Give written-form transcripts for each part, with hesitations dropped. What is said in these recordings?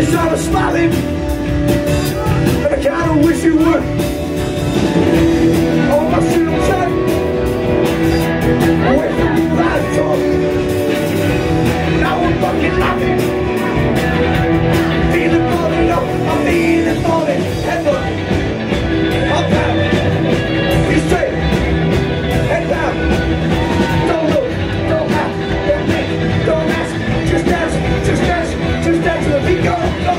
you started smiling, and I kinda wish you would. Oh, my children, away from you like talk. Now we're fucking laughing, feeling falling up, I'm feeling falling, head up, up down, be straight, head down. Don't look, don't act, don't think, don't ask, just dance, just dance, just dance to the beat, go, go.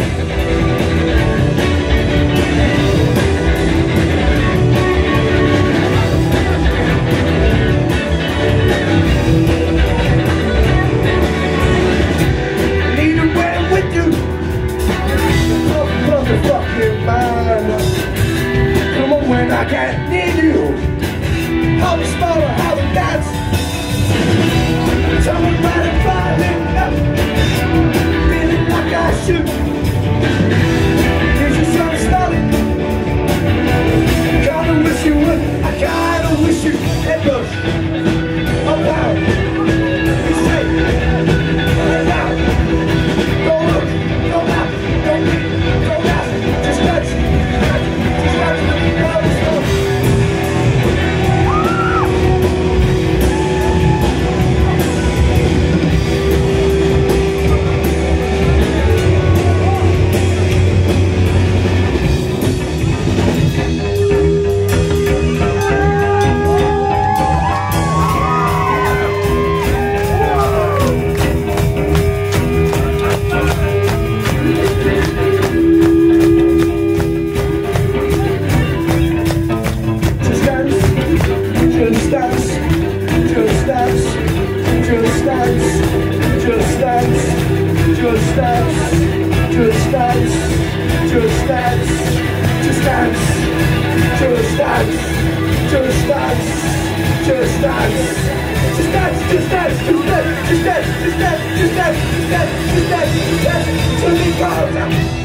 I can't need you. How to smile or how to dance. Tell me about it, falling up, feeling like I should. Did you start smiling? Kinda wish you would. I kinda wish you had rush. Oh wow, you say, hey now. Don't look, don't laugh, don't think, don't ask, just touch, just touch, just touch. Just dance, till we go down.